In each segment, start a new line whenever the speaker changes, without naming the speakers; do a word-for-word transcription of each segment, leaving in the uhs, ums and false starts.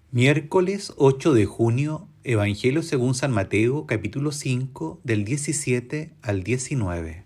Miércoles ocho de junio, Evangelio según San Mateo, capítulo cinco, del diecisiete al diecinueve.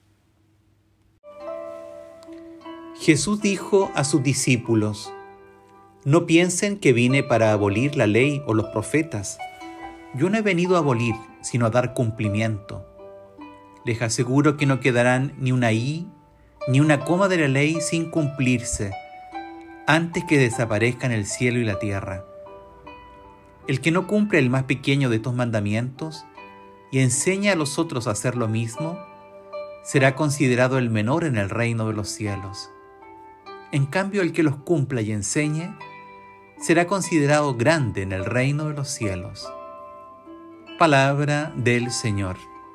Jesús dijo a sus discípulos: No piensen que vine para abolir la ley o los profetas. Yo no he venido a abolir, sino a dar cumplimiento. Les aseguro que no quedarán ni una i, ni una coma de la ley sin cumplirse, antes que desaparezcan el cielo y la tierra. El que no cumple el más pequeño de estos mandamientos y enseña a los otros a hacer lo mismo, será considerado el menor en el reino de los cielos. En cambio, el que los cumpla y enseñe, será considerado grande en el reino de los cielos. Palabra del Señor.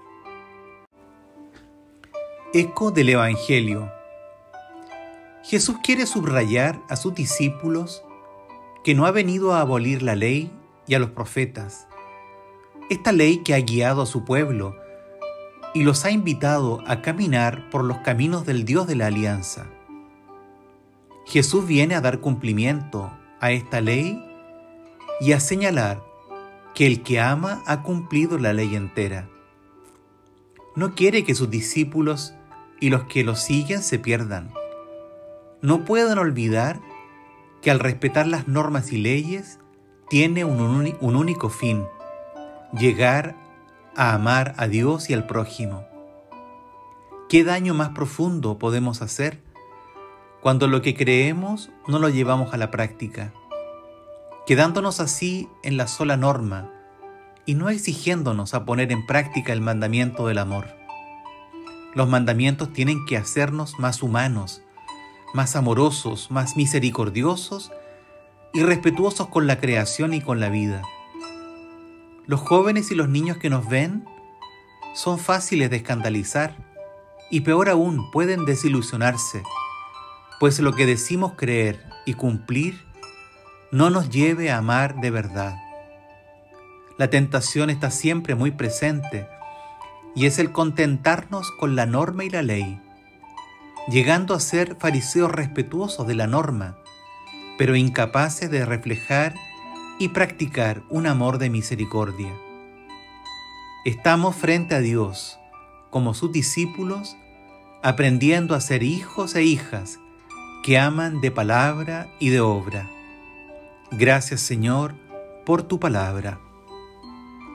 Eco del Evangelio. Jesús quiere subrayar a sus discípulos que no ha venido a abolir la ley y a los profetas. Esta ley que ha guiado a su pueblo y los ha invitado a caminar por los caminos del Dios de la Alianza. Jesús viene a dar cumplimiento a esta ley y a señalar que el que ama ha cumplido la ley entera. No quiere que sus discípulos y los que lo siguen se pierdan. No pueden olvidar que al respetar las normas y leyes tiene un, un único fin: llegar a amar a Dios y al prójimo. ¿Qué daño más profundo podemos hacer cuando lo que creemos no lo llevamos a la práctica, quedándonos así en la sola norma y no exigiéndonos a poner en práctica el mandamiento del amor? Los mandamientos tienen que hacernos más humanos, más amorosos, más misericordiosos y respetuosos con la creación y con la vida. Los jóvenes y los niños que nos ven son fáciles de escandalizar y peor aún pueden desilusionarse, pues lo que decimos creer y cumplir no nos lleve a amar de verdad. La tentación está siempre muy presente y es el contentarnos con la norma y la ley, llegando a ser fariseos respetuosos de la norma, pero incapaces de reflejar y practicar un amor de misericordia. Estamos frente a Dios, como sus discípulos, aprendiendo a ser hijos e hijas que aman de palabra y de obra. Gracias, Señor, por tu palabra.